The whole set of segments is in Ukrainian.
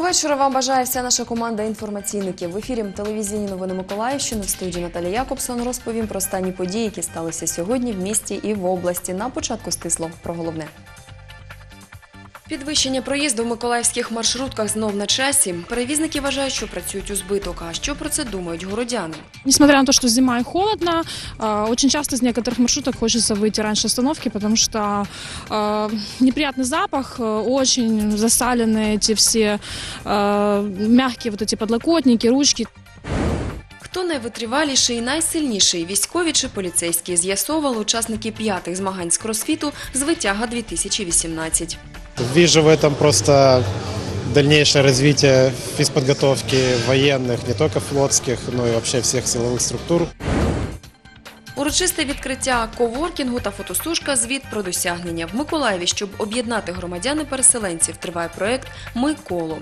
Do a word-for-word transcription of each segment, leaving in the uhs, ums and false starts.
вечора вам бажає вся наша команда інформаційників. В ефірі телевізійні новини Миколаївщини. В студії Наталія Якобсон розповім про останні події, які сталися сьогодні в місті і в області. На початку стисло про головне. Підвищення проїзду в миколаївських маршрутках знов на часі. Перевізники вважають, що працюють у збиток. А що про це думають городяни? Несмотря на то, что зима и холодно, очень часто из некоторых маршруток хочется выйти раньше остановки, потому что неприятный запах, очень засаленные эти все мягкие вот эти подлокотники, ручки. Хто найвитриваліший і найсильніший – військові чи поліцейські – з'ясовували учасники п'ятих змагань з кросфіту «Звитяга дві тисячі вісімнадцять». Вижу в этом просто дальнейшее развитие физподготовки военных, не только флотских, но и вообще всех силовых структур. Урочисте відкриття коворкінгу та фотосушка «Звіт про досягнення». В Миколаєві, щоб об'єднати громадян і переселенців, триває проєкт «Ми коло».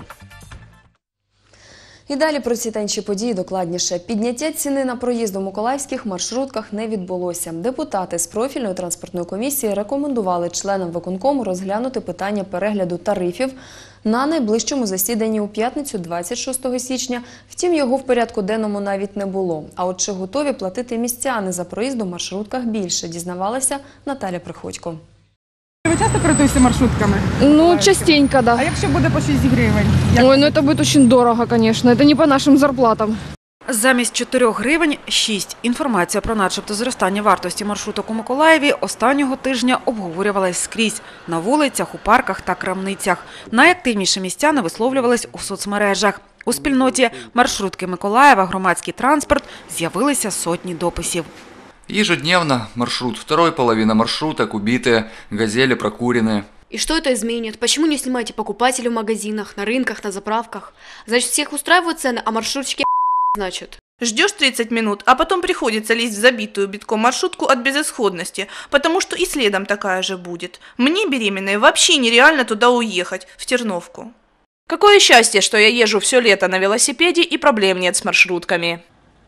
І далі про ці та інші події докладніше. Підняття ціни на проїзд у миколаївських маршрутках не відбулося. Депутати з профільної транспортної комісії рекомендували членам виконкому розглянути питання перегляду тарифів на найближчому засіданні у п'ятницю двадцять шостого січня. Втім, його в порядку денному навіть не було. А от чи готові платити містяни за проїзд у маршрутках більше, дізнавалася Наталя Приходько. Ви часто користуєтеся маршрутками? Ну, частенько, да. А якщо буде по шість гривень? Як... Ой, ну это будет очень дорого, конечно. Это не по нашим зарплатам. Замість чотирьох гривень – шість. Інформація про начебто зростання вартості маршруток у Миколаєві останнього тижня обговорювалась скрізь – на вулицях, у парках та крамницях. Найактивніші містяни висловлювались у соцмережах. У спільноті «Маршрутки Миколаєва. Громадський транспорт» з'явилися сотні дописів. Ежедневно маршрут, второй половина маршруток убиты, газели прокурены. И что это изменит? Почему не снимаете покупателей в магазинах, на рынках, на заправках? Значит, всех устраивают цены, а маршрутчики значит. Ждешь тридцать минут, а потом приходится лезть в забитую битком маршрутку от безысходности, потому что и следом такая же будет. Мне, беременной, вообще нереально туда уехать, в Терновку. Какое счастье, что я езжу все лето на велосипеде и проблем нет с маршрутками.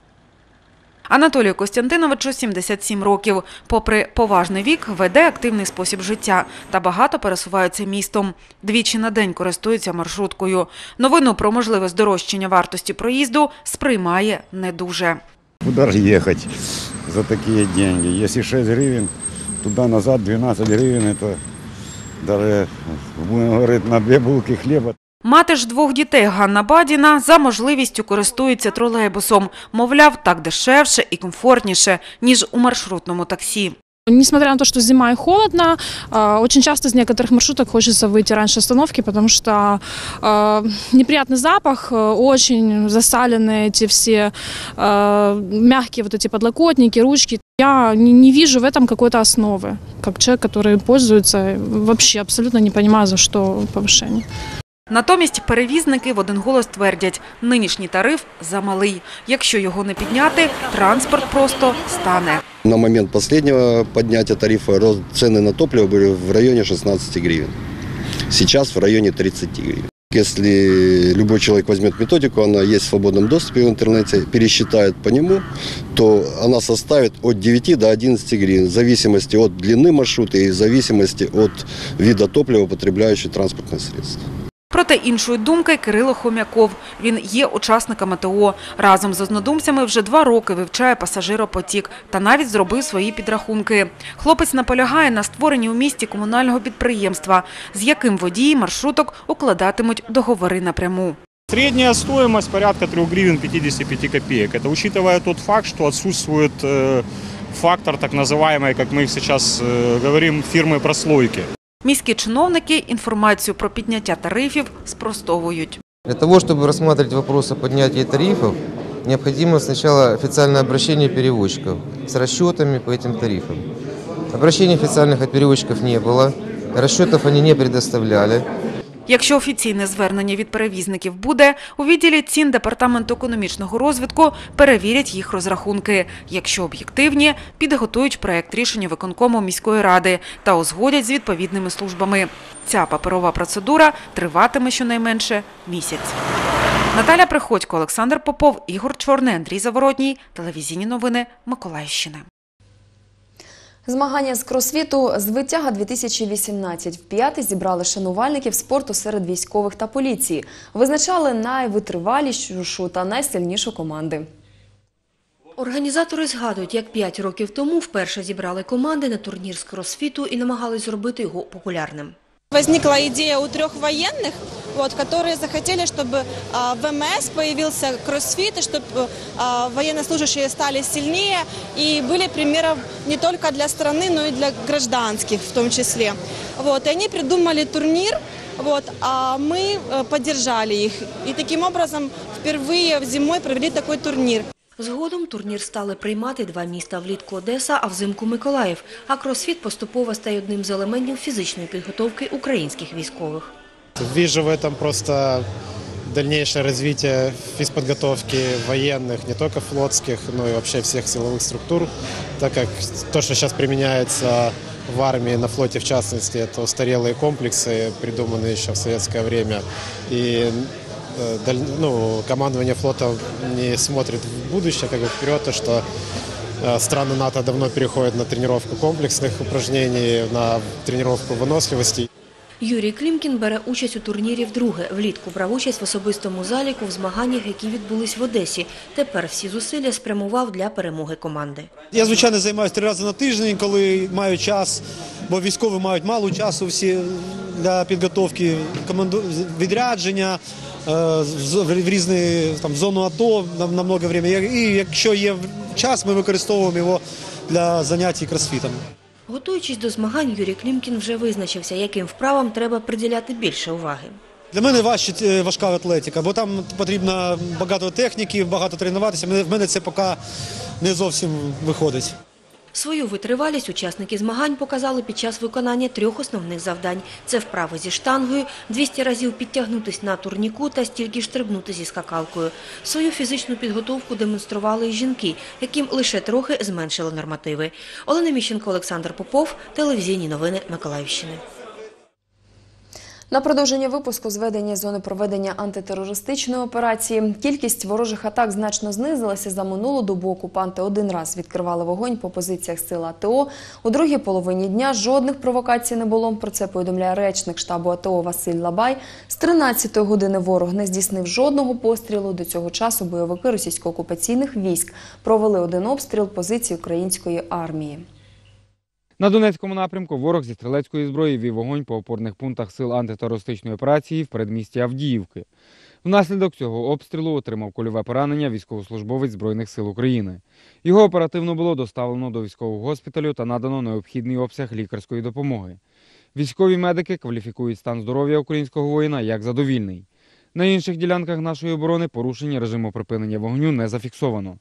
Анатолію Костянтиновичу сімдесят сім років. Попри поважний вік, веде активний спосіб життя та багато пересувається містом. Двічі на день користується маршруткою. Новину про можливе здорожчання вартості проїзду сприймає не дуже. Куда їхати за такі гроші? Якщо шість гривень, туди-назад дванадцять гривень, це, навіть, будемо говорити, на дві булки хліба. Мати ж двох дітей Ганна Бадіна за можливістю користується тролейбусом. Мовляв, так дешевше і комфортніше, ніж у маршрутному таксі. Несмотря на то, что зима и холодно, очень часто из некоторых маршруток хочется выйти раньше остановки, потому что неприятный запах, очень засаленные эти все мягкие вот эти подлокотники, ручки. Я не вижу в этом какой-то основы, как человек, который пользуется, вообще абсолютно не понимаю, за что повышение. Натомість перевізники в один голос твердять – нинішній тариф замалий. Якщо його не підняти, транспорт просто стане. На момент последнего поднятия тарифа цены на топливо были в районе шестнадцати гривен. Сейчас в районе тридцати гривен. Если любой человек возьмет методику, она есть в свободном доступе в интернете, пересчитает по нему, то она составит от девяти до одиннадцати гривен, в зависимости от длины маршрута и в зависимости от вида топлива, потребляющего транспортное средство. Проте іншої думки Кирило Хомяков. Він є учасником АТО. Разом з однодумцями вже два роки вивчає пасажиропотік та навіть зробив свої підрахунки. Хлопець наполягає на створенні у місті комунального підприємства, з яким водії маршруток укладатимуть договори напряму. Средняя стоимость порядка трёх гривен пятидесяти пяти копеек. Это учитывая тот факт, что отсутствует фактор так называемой, как мы сейчас говорим, фирмы-прослойки. Міські чиновники інформацію про підняття тарифів спростовують. Для того, чтобы рассматривать вопрос о поднятии тарифов, необходимо сначала официальное обращение перевозчиков с расчетами по этим тарифам. Обращений официальных от перевозчиков не было, расчетов они не предоставляли. Якщо офіційне звернення від перевізників буде, у відділі цін Департаменту економічного розвитку перевірять їх розрахунки. Якщо об'єктивні, підготують проєкт рішення виконкому міської ради та узгодять з відповідними службами. Ця паперова процедура триватиме щонайменше місяць. Наталя Приходько, Олександр Попов, Ігор Чорний, Андрій Заворотній. Телевізійні новини Миколаївщини. Змагання з кросфіту «Звитяга дві тисячі вісімнадцять» вп'яте зібрали шанувальників спорту серед військових та поліції. Визначали найвитривалішу та найсильнішу команди. Організатори згадують, як п'ять років тому вперше зібрали команди на турнір з кросфіту і намагались зробити його популярним. Возникла идея у трех военных, вот, которые захотели, чтобы а, в эм эс появился кроссфит, и чтобы а, военнослужащие стали сильнее и были примером не только для страны, но и для гражданских в том числе. Вот, и они придумали турнир, вот, а мы а, поддержали их. И таким образом впервые зимой провели такой турнир. Згодом турнір стали приймати два міста: влітку Одеса, а взимку Миколаїв. А кросфіт поступово стає одним з елементів фізичної підготовки українських військових. Вижу в этом просто дальнейшее развитие физподготовки военных, не только флотских, но и вообще всех силовых структур, так как то, что сейчас применяется в армии, на флоте в частности, это устарелые комплексы, придуманные еще в советское время. И ну, командование флота не смотрит в будущее, как бы вперед, то, что страны НАТО давно переходят на тренировку комплексных упражнений, на тренировку выносливости. Юрій Клімкін бере участь у турнірі вдруге. Влітку брав участь в особистому заліку в змаганнях, які відбулись в Одесі. Тепер всі зусилля спрямував для перемоги команди. Я, звичайно, займаюся три рази на тиждень, коли маю час, бо військові мають мало часу всі для підготовки, відрядження в різні там, в зону АТО на, на много времени. І якщо є час, ми використовуємо його для занять кросфітом. Готуючись до змагань, Юрій Клімкін вже визначився, яким вправам треба приділяти більше уваги. Для мене важче, важка атлетика, бо там потрібно багато техніки, багато тренуватися. В мене це поки не зовсім виходить. Свою витривалість учасники змагань показали під час виконання трьох основних завдань. Це вправи зі штангою, двісті разів підтягнутися на турніку та стільки ж стрибнути зі скакалкою. Свою фізичну підготовку демонстрували і жінки, яким лише трохи зменшили нормативи. Олена Міщенко, Олександр Попов, телевізійні новини Миколаївщини. На продовження випуску зведення зони проведення антитерористичної операції. Кількість ворожих атак значно знизилася. За минулу добу окупанти один раз відкривали вогонь по позиціях сил АТО. У другій половині дня жодних провокацій не було. Про це повідомляє речник штабу АТО Василь Лабай. З тринадцятої години ворог не здійснив жодного пострілу. До цього часу бойовики російсько-окупаційних військ провели один обстріл позицій української армії. На Донецькому напрямку ворог зі стрілецької зброї вів вогонь по опорних пунктах сил антитерористичної операції в передмісті Авдіївки. Внаслідок цього обстрілу отримав кульове поранення військовослужбовець Збройних сил України. Його оперативно було доставлено до військового госпіталю та надано необхідний обсяг лікарської допомоги. Військові медики кваліфікують стан здоров'я українського воїна як задовільний. На інших ділянках нашої оборони порушення режиму припинення вогню не зафіксовано.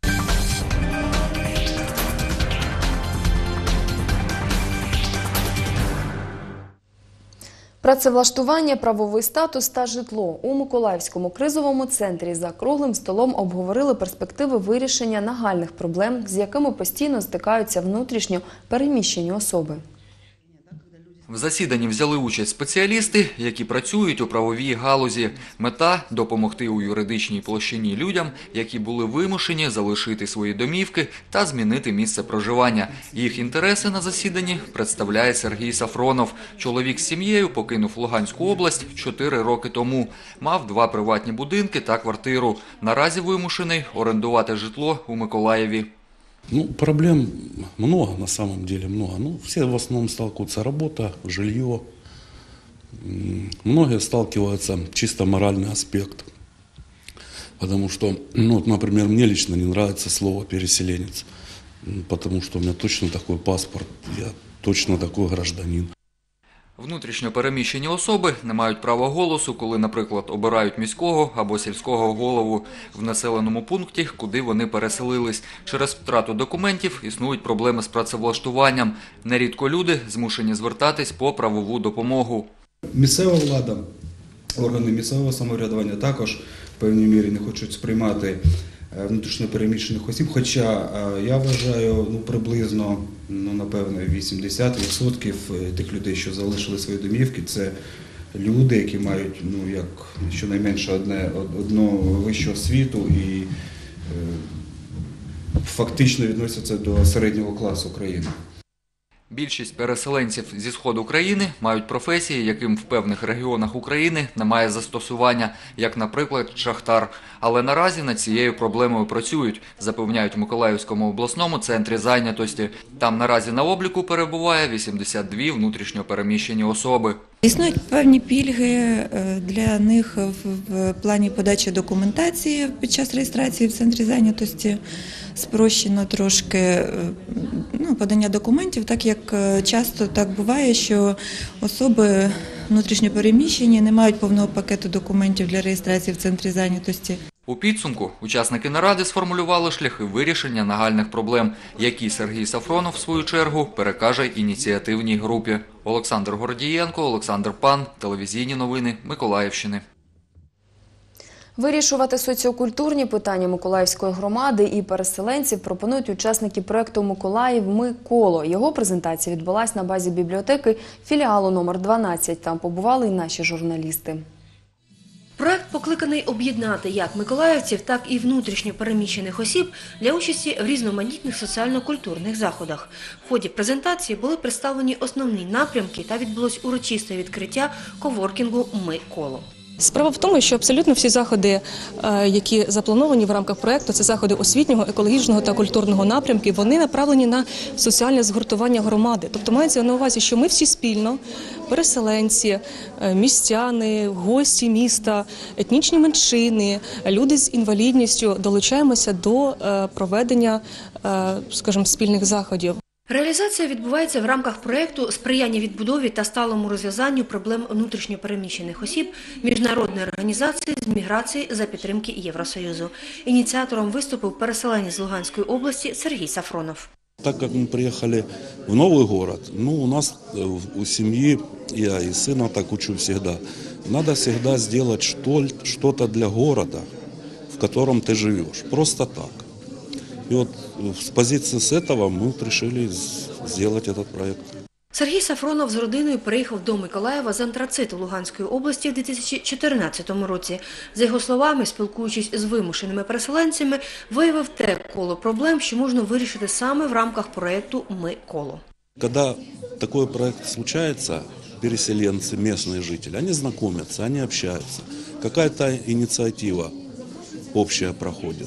Працевлаштування, правовий статус та житло. У Миколаївському кризовому центрі за круглим столом обговорили перспективи вирішення нагальних проблем, з якими постійно стикаються внутрішньо переміщені особи. В засіданні взяли участь спеціалісти, які працюють у правовій галузі. Мета – допомогти у юридичній площині людям, які були вимушені залишити свої домівки та змінити місце проживання. Їх інтереси на засіданні представляє Сергій Сафронов. Чоловік з сім'єю покинув Луганську область чотири роки тому. Мав два приватні будинки та квартиру. Наразі вимушений орендувати житло у Миколаєві. Ну, проблем много, на самом деле много. Ну, все в основном сталкиваются: работа, жилье. Многие сталкиваются чисто моральный аспект. Потому что, ну, вот, например, мне лично не нравится слово «переселенец». Потому что у меня точно такой паспорт, я точно такой гражданин. Внутрішньо переміщені особи не мають права голосу, коли, наприклад, обирають міського або сільського голову в населеному пункті, куди вони переселились. Через втрату документів існують проблеми з працевлаштуванням. Нерідко люди змушені звертатись по правову допомогу. Місцева влада, органи місцевого самоврядування також в певній мірі не хочуть сприймати внутрішньо переміщених осіб, хоча я вважаю, ну, приблизно, ну, напевно, вісімдесят відсотків тих людей, що залишили свої домівки, це люди, які мають, ну, як щонайменше одне, одну вищу освіту і е, фактично відносяться до середнього класу країни. Більшість переселенців зі сходу країни мають професії, яким в певних регіонах України немає застосування, як, наприклад, шахтар. Але наразі над цією проблемою працюють, запевняють в Миколаївському обласному центрі зайнятості. Там наразі на обліку перебуває вісімдесят дві внутрішньо переміщені особи. Існують певні пільги для них в плані подачі документації під час реєстрації в центрі зайнятості. Спрощено трошки ну, подання документів, так як часто так буває, що особи внутрішньо переміщені не мають повного пакету документів для реєстрації в центрі зайнятості. У підсумку учасники наради сформулювали шляхи вирішення нагальних проблем, які Сергій Сафронов, в свою чергу, перекаже ініціативній групі. Олександр Гордієнко, Олександр Пан, телевізійні новини Миколаївщини. Вирішувати соціокультурні питання Миколаївської громади і переселенців пропонують учасники проєкту «Миколаїв. Ми – коло». Його презентація відбулась на базі бібліотеки філіалу номер дванадцять. Там побували і наші журналісти. Проект покликаний об'єднати як миколаївців, так і внутрішньо переміщених осіб для участі в різноманітних соціально-культурних заходах. В ході презентації були представлені основні напрямки та відбулось урочисте відкриття коворкінгу «Ми – коло». Справа в тому, що абсолютно всі заходи, які заплановані в рамках проєкту, це заходи освітнього, екологічного та культурного напрямки, вони направлені на соціальне згуртування громади. Тобто мається на увазі, що ми всі спільно, переселенці, містяни, гості міста, етнічні меншини, люди з інвалідністю долучаємося до проведення, скажімо, спільних заходів. Реалізація відбувається в рамках проєкту «Сприяння відбудові та сталому розв'язанню проблем внутрішньопереміщених осіб» Міжнародної організації з міграції за підтримки Євросоюзу. Ініціатором виступив переселенець з Луганської області Сергій Сафронов. Так как мы приехали в новый город, ну, у нас у семьи, я и сына так учу всегда, надо всегда сделать что-то для города, в котором ты живешь, просто так. И вот с позиции с этого мы вот решили сделать этот проект. Сергій Сафронов з родиною приїхав до Миколаєва з Антрациту Луганської області в дві тисячі чотирнадцятому році. За його словами, спілкуючись з вимушеними переселенцями, виявив те коло проблем, що можна вирішити саме в рамках проєкту «Ми – коло». Когда такой проект случается, переселенцы, местные жители, они знакомятся, они общаются, какая-то инициатива общая проходит.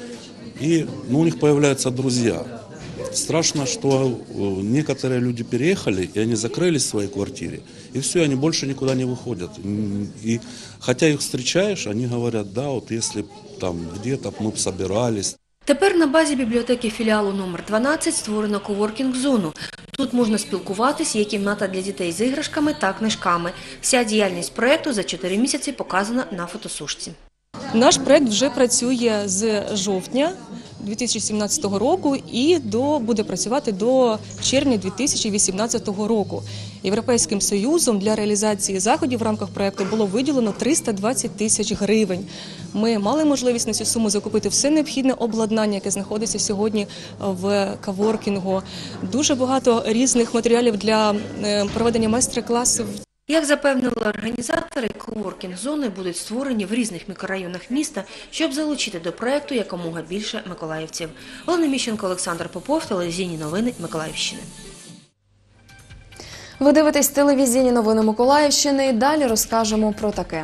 И ну, у них появляются друзья. Страшно, что некоторые люди переехали, и они закрылись в своей квартире, и все, они больше никуда не выходят. И хотя их встречаешь, они говорят, да, вот если там где-то мы собирались. Тепер на базі бібліотеки філіалу номер дванадцять створено коворкінг-зону. Тут можна спілкуватись, є кімната для дітей з іграшками та книжками. Вся діяльність проєкту за чотири місяці показана на фотосушці. Наш проєкт вже працює з жовтня дві тисячі сімнадцятого року і до, буде працювати до червня дві тисячі вісімнадцятого року. Європейським Союзом для реалізації заходів в рамках проєкту було виділено триста двадцять тисяч гривень. Ми мали можливість на цю суму закупити все необхідне обладнання, яке знаходиться сьогодні в коворкінгу. Дуже багато різних матеріалів для проведення майстер-класів. Як запевнили організатори, коворкінг-зони будуть створені в різних мікрорайонах міста, щоб залучити до проєкту якомога більше миколаївців. Олена Міщенко, Олександр Попов, телевізійні новини Миколаївщини. Ви дивитесь телевізійні новини Миколаївщини і далі розкажемо про таке.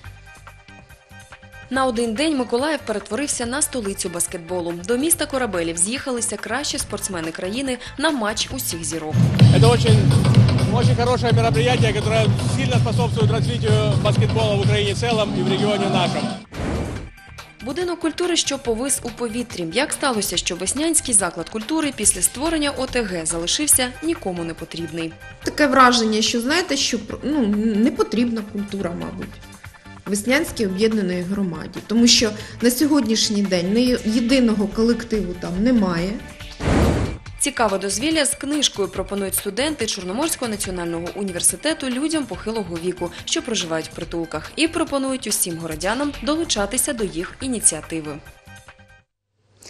На один день Миколаїв перетворився на столицю баскетболу. До міста корабелів з'їхалися кращі спортсмени країни на матч усіх зірок. Це дуже, дуже хороше мероприятие, яке сильно способствує розвитку баскетболу в Україні в цілому і в регіоні нашому. Будинок культури, що повис у повітрі. Як сталося, що Веснянський заклад культури після створення О Те Ге залишився нікому не потрібний? Таке враження, що, знаєте, що ну, не потрібна культура, мабуть, Веснянській об'єднаної громаді. Тому що на сьогоднішній день ні єдиного колективу там немає. Цікаве дозвілля з книжкою пропонують студенти Чорноморського національного університету людям похилого віку, що проживають в притулках, і пропонують усім городянам долучатися до їх ініціативи.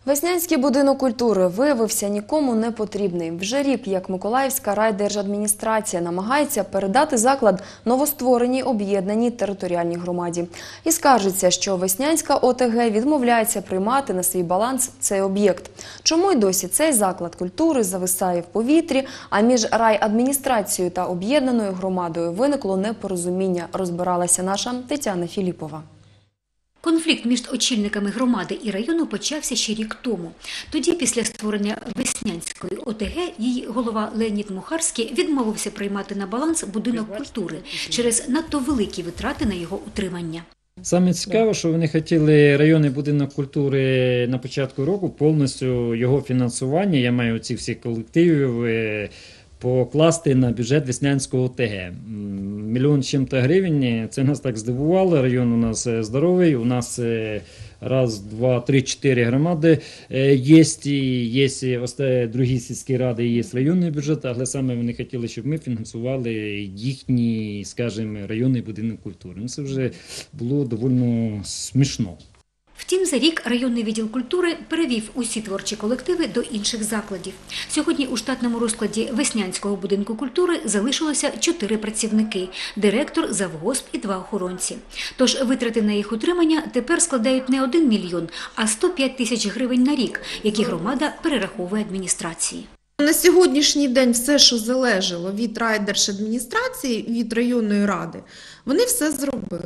Веснянський будинок культури виявився нікому не потрібний. Вже рік, як Миколаївська райдержадміністрація намагається передати заклад новоствореній об'єднаній територіальній громаді. І скаржиться, що Веснянська ОТГ відмовляється приймати на свій баланс цей об'єкт. Чому й досі цей заклад культури зависає в повітрі, а між райадміністрацією та об'єднаною громадою виникло непорозуміння, розбиралася наша Тетяна Філіпова. Конфлікт між очільниками громади і району почався ще рік тому. Тоді, після створення Веснянської ОТГ, її голова Леонід Мухарський відмовився приймати на баланс будинок культури через надто великі витрати на його утримання. Саме цікаво, що вони хотіли районний будинок культури на початку року повністю його фінансування, я маю ці всі колективи, покласти на бюджет Веснянського ОТГ. Мільйон чим-то гривень, це нас так здивувало, район у нас здоровий, у нас раз, два, три, чотири громади є, є другі сільські ради, є районний бюджет, але саме вони хотіли, щоб ми фінансували їхній, скажімо, районний будинок культури. Ну, це вже було доволі смішно. Втім, за рік районний відділ культури перевів усі творчі колективи до інших закладів. Сьогодні у штатному розкладі Веснянського будинку культури залишилося чотири працівники – директор, завгосп і два охоронці. Тож витрати на їх утримання тепер складають не один мільйон, а сто п'ять тисяч гривень на рік, які громада перераховує адміністрації. На сьогоднішній день все, що залежало від райдержадміністрації, від районної ради, вони все зробили.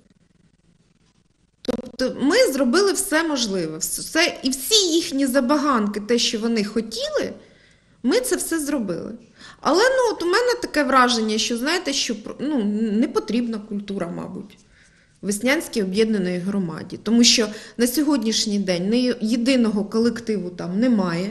Тобто ми зробили все можливе, все, і всі їхні забаганки, те, що вони хотіли, ми це все зробили. Але ну, от у мене таке враження, що, знаєте, що ну, не потрібна культура, мабуть, Веснянській об'єднаної громаді. Тому що на сьогоднішній день не єдиного колективу там немає,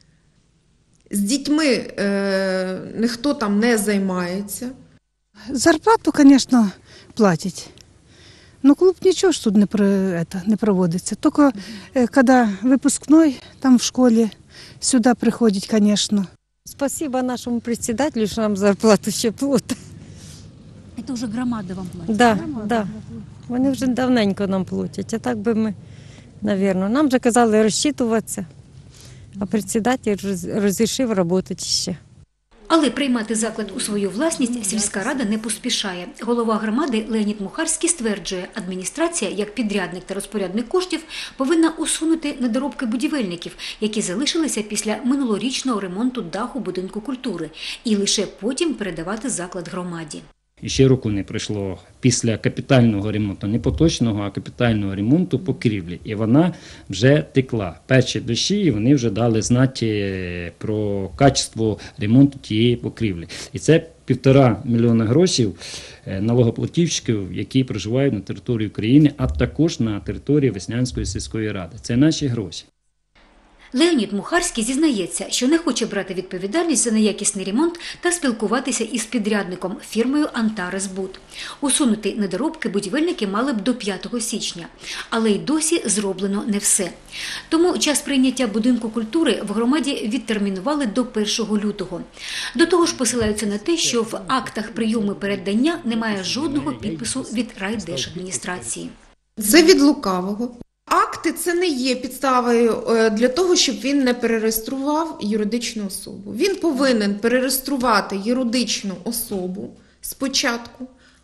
з дітьми е, ніхто там не займається. Зарплату, звісно, платять. Ну, клуб ничего ж тут не, про, это, не проводится. Только э, когда выпускной там в школе, сюда приходит, конечно. Спасибо нашему председателю, что нам зарплату ще платить. Це вже громада вам платить? Да, да. Вони вже давненько нам платять. А так би ми, мабуть, нам же казали розчитуватися, а председатель розрішив працювати ще. Але приймати заклад у свою власність сільська рада не поспішає. Голова громади Леонід Мухарський стверджує, адміністрація, як підрядник та розпорядник коштів, повинна усунути недоробки будівельників, які залишилися після минулорічного ремонту даху будинку культури, і лише потім передавати заклад громаді. І ще року не пройшло після капітального ремонту, не поточного, а капітального ремонту покрівлі. І вона вже текла. Перші дощі, і вони вже дали знати про качество ремонту тієї покрівлі. І це півтора мільйона грошей налогоплатівщиків, які проживають на території України, а також на території Веснянської сільської ради. Це наші гроші. Леонід Мухарський зізнається, що не хоче брати відповідальність за неякісний ремонт та спілкуватися із підрядником фірмою «Антарес-Буд». Усунути недоробки будівельники мали б до п'ятого січня, але й досі зроблено не все. Тому час прийняття будинку культури в громаді відтермінували до першого лютого. До того ж посилаються на те, що в актах прийому передання немає жодного підпису від райдержадміністрації. Це від лукавого. Акти – це не є підставою для того, щоб він не перереєстрував юридичну особу. Він повинен перереєструвати юридичну особу спочатку,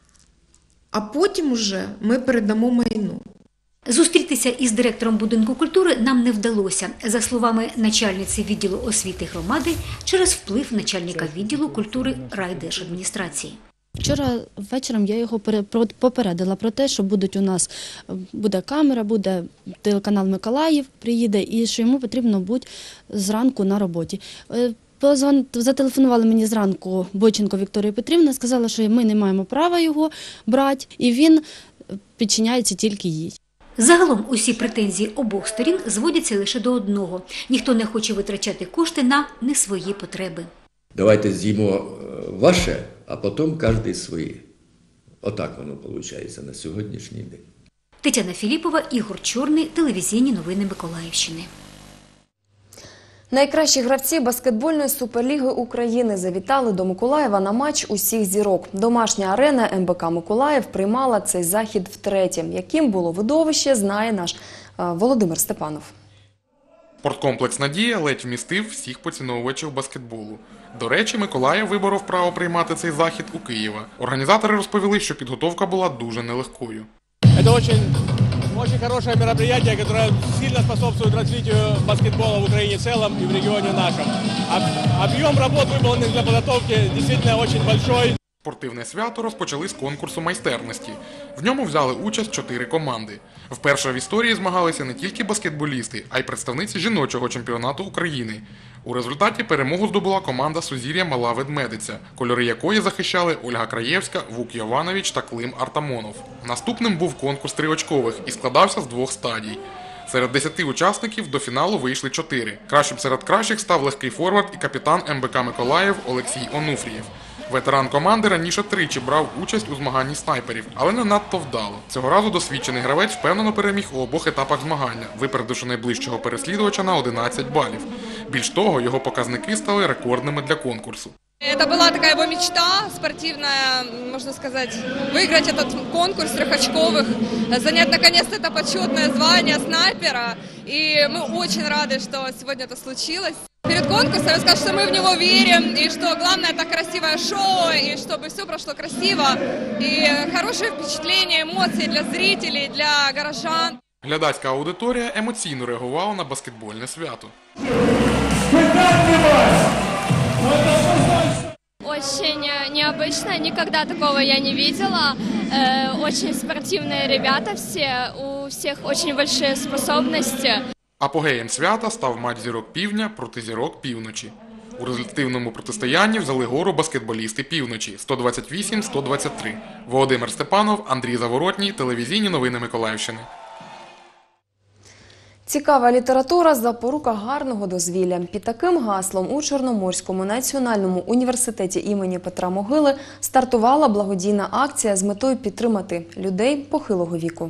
а потім уже ми передамо майно. Зустрітися із директором будинку культури нам не вдалося. За словами начальниці відділу освіти громади, через вплив начальника відділу культури райдержадміністрації. Вчора вечором я його попередила про те, що будуть у нас, буде камера, буде телеканал Миколаїв, приїде, і що йому потрібно бути зранку на роботі. Зателефонували мені зранку Бойченко Вікторія Петрівна, сказала, що ми не маємо права його брати, і він підчиняється тільки їй. Загалом усі претензії обох сторін зводяться лише до одного. Ніхто не хоче витрачати кошти на не свої потреби. Давайте з'їмо ваше, а потім кожен свої. Отак воно виходить на сьогоднішній день. Тетяна Філіпова, Ігор Чорний, телевізійні новини Миколаївщини. Найкращі гравці баскетбольної суперліги України завітали до Миколаєва на матч усіх зірок. Домашня арена ем бе ка Миколаїв приймала цей захід втретє. Яким було видовище, знає наш Володимир Степанов. Спорткомплекс «Надія» ледь вмістив всіх поціновувачів баскетболу. До речі, Миколаїв виборов право приймати цей захід у Києва. Організатори розповіли, що підготовка була дуже нелегкою. Це дуже, дуже хороше мероприятие, яке сильно способствує розвитку баскетболу в Україні в цілому і в регіоні нашому. Об'єм робот, виконаних для підготовки, дійсно дуже великий. Спортивне свято розпочали з конкурсу майстерності. В ньому взяли участь чотири команди. Вперше в історії змагалися не тільки баскетболісти, а й представниці жіночого чемпіонату України. У результаті перемогу здобула команда «Сузір'я Мала Ведмедиця», кольори якої захищали Ольга Краєвська, Вук Йованович та Клим Артамонов. Наступним був конкурс триочкових і складався з двох стадій. Серед десяти учасників до фіналу вийшли чотири. Кращим серед кращих став легкий форвард і капітан ем бе ка Миколаїв Олексій Онуфрієв. Ветеран команди раніше тричі брав участь у змаганні снайперів, але не надто вдало. Цього разу досвідчений гравець впевнено переміг у обох етапах змагання, випередивши найближчого переслідувача на одинадцять балів. Більш того, його показники стали рекордними для конкурсу. Это была такая его мечта спортивная, можно сказать, выиграть этот конкурс трехочковых, занять наконец-то это почетное звание снайпера. И мы очень рады, что сегодня это случилось. Перед конкурсом я скажу, что мы в него верим, и что главное это красивое шоу, и чтобы все прошло красиво, и хорошие впечатления, эмоции для зрителей, для горожан. Глядацька аудиторія емоційно реагувала на баскетбольне свято. Очень необычно, никогда такого я не видела. Очень спортивные ребята все, у всех очень большие способности. Апогеєм свята став матч зірок півдня проти зірок півночі. У результативному протистоянні взяли гору баскетболісти півночі – сто двадцять вісім - сто двадцять три. Володимир Степанов, Андрій Заворотній, телевізійні новини Миколаївщини. Цікава література – запорука гарного дозвілля. Під таким гаслом у Чорноморському національному університеті імені Петра Могили стартувала благодійна акція з метою підтримати людей похилого віку.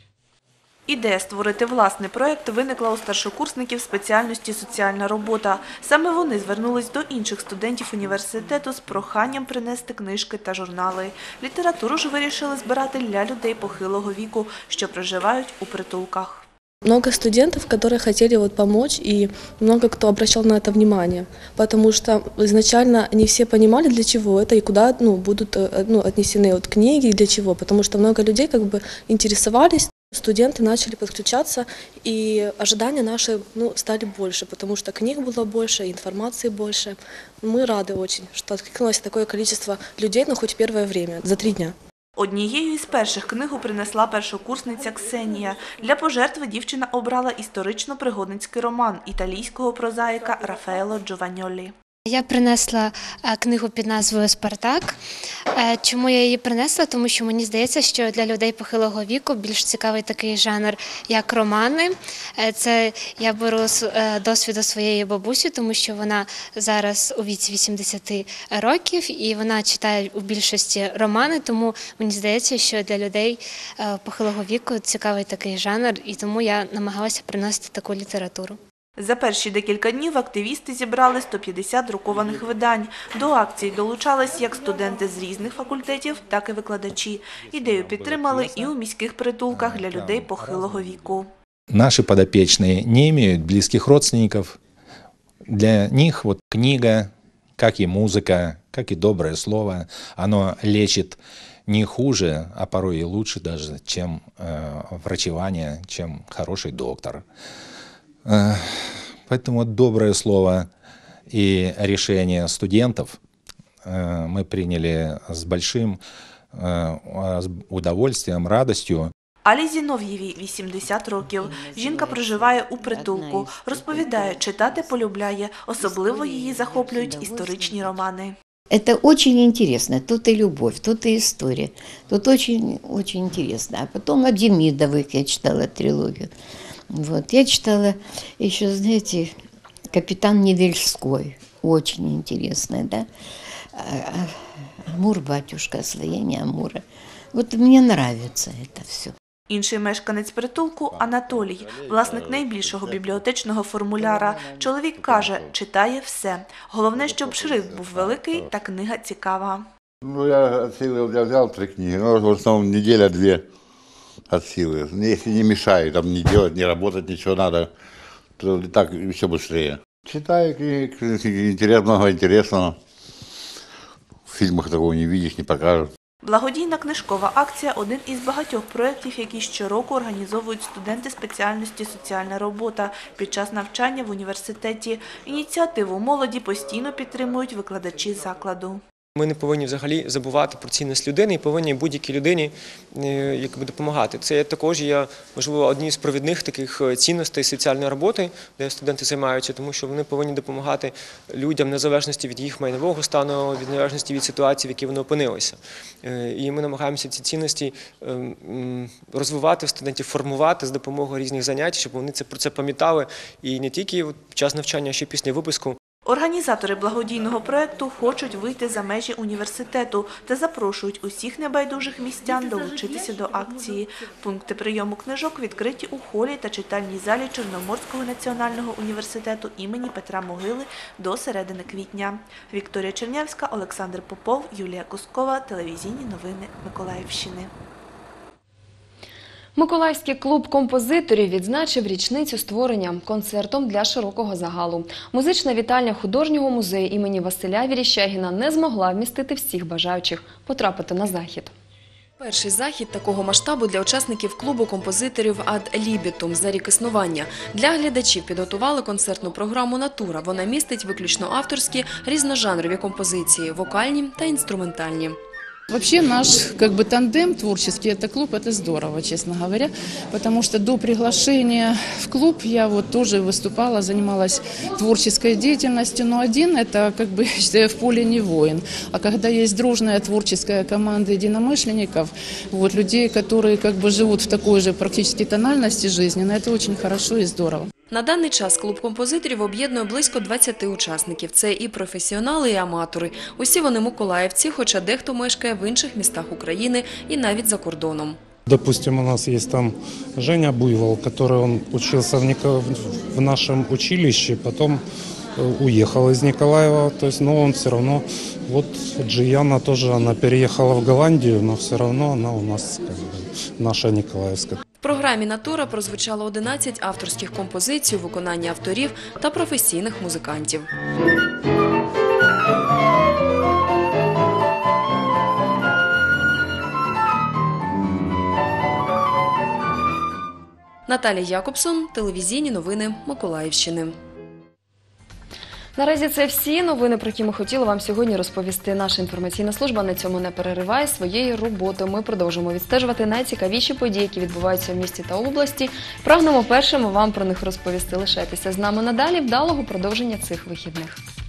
Ідея створити власний проєкт виникла у старшокурсників спеціальності «Соціальна робота». Саме вони звернулись до інших студентів університету з проханням принести книжки та журнали. Літературу ж вирішили збирати для людей похилого віку, що проживають у притулках. Много студентов, которые хотели вот помочь, и много кто обращал на это внимание, потому что изначально не все понимали, для чего это и куда ну, будут ну, отнесены вот книги, для чего, потому что много людей как бы интересовались. Студенты начали подключаться, и ожидания наши ну, стали больше, потому что книг было больше, информации больше. Мы рады очень, что откликнулось такое количество людей, но хоть первое время, за три дня. Однією із перших книгу принесла першокурсниця Ксенія. Для пожертви дівчина обрала історично-пригодницький роман італійського прозаїка Рафаело Джованьолі. Я принесла книгу під назвою «Спартак». Чому я її принесла? Тому що мені здається, що для людей похилого віку більш цікавий такий жанр, як романи. Це я беру з досвіду своєї бабусі, тому що вона зараз у віці вісімдесят років і вона читає у більшості романи, тому мені здається, що для людей похилого віку цікавий такий жанр, і тому я намагалася приносити таку літературу. За перші декілька днів активісти зібрали сто п'ятдесят друкованих видань. До акції долучались як студенти з різних факультетів, так і викладачі. Ідею підтримали і у міських притулках для людей похилого віку. Наши подопечные не имеют близких родственников. Для них вот книга, как и музыка, как и доброе слово, оно лечит не хуже, а порой и лучше даже, чем э, врачевание, чем хороший доктор. Поэтому вот доброе слово и решение студентов мы приняли с большим удовольствием, радостью. Алі Зінов'євій вісімдесят років. Жінка проживає у притулку. Розповідає, читати полюбляє. Особливо її захоплюють історичні романи. Это очень интересно. Тут и любовь, тут и история. Тут очень, очень интересно. А потом от Демидовых я читала трилогию. Вот. Я читала еще, знаете, «Капитан Невельской». Очень интересная, да? «Амур, батюшка», «Освоение Амура». Вот мне нравится это все. Інший мешканець притулку – Анатолій, власник найбільшого бібліотечного формуляра. Чоловік каже, читає все. Головне, щоб шрифт був великий та книга цікава. Ну, я от силы я взял три книги, но в основном неделя-две от силы. Если не мешает там не делать, не работать, ничего надо. то так все быстрее. Читаю книги, интерес, много интересного. В фільмах такого не видиш, не покажуть. Благодійна книжкова акція – один із багатьох проєктів, які щороку організовують студенти спеціальності «Соціальна робота» під час навчання в університеті. Ініціативу молоді постійно підтримують викладачі закладу. Ми не повинні взагалі забувати про цінність людини і повинні будь-якій людині якби допомагати. Це також є, можливо, одні з провідних таких цінностей соціальної роботи, де студенти займаються, тому що вони повинні допомагати людям незалежності від їх майнового стану, від незалежності від ситуації, в якій вони опинилися. І ми намагаємося ці цінності розвивати в студентів, формувати з допомогою різних занять, щоб вони це про це пам'ятали і не тільки під час навчання, а ще після випуску. Організатори благодійного проєкту хочуть вийти за межі університету та запрошують усіх небайдужих містян долучитися до акції. Пункти прийому книжок відкриті у холі та читальній залі Чорноморського національного університету імені Петра Могили до середини квітня. Вікторія Чернявська, Олександр Попов, Юлія Кускова. Телевізійні новини Миколаївщини. Миколаївський клуб композиторів відзначив річницю створення концертом для широкого загалу. Музична вітальня художнього музею імені Василя Віріщагіна не змогла вмістити всіх бажаючих потрапити на захід. Перший захід такого масштабу для учасників клубу композиторів «Ад лібітум» за рік існування. Для глядачів підготували концертну програму «Натура». Вона містить виключно авторські різножанрові композиції – вокальні та інструментальні. Вообще наш как бы тандем творческий, это клуб, это здорово, честно говоря, потому что до приглашения в клуб я вот тоже выступала, занималась творческой деятельностью, но один это как бы, я считаю, в поле не воин. А когда есть дружная творческая команда единомышленников, вот, людей, которые как бы живут в такой же практически тональности жизни, ну, это очень хорошо и здорово. На даний час клуб композиторів об'єднує близько двадцяти учасників. Це і професіонали, і аматори. Усі вони миколаївці, хоча дехто мешкає в інших містах України і навіть за кордоном. Допустим, у нас есть там Женя Буйвол, который он учился в, Нико... в нашем училище, потом уехал из Николаева, то есть, но он все равно, вот Джияна тоже, она переехала в Голландию, но все равно она у нас как бы, наша Николаевская. В програмі «Натура» прозвучало одинадцять авторських композицій у виконанні авторів та професійних музикантів. Наталія Якобсон, телевізійні новини Миколаївщини. Наразі це всі новини, про які ми хотіли вам сьогодні розповісти. Наша інформаційна служба на цьому не перериває своєї роботи. Ми продовжуємо відстежувати найцікавіші події, які відбуваються в місті та області. Прагнемо першими вам про них розповісти. Лишайтеся з нами надалі. Вдалого продовження цих вихідних.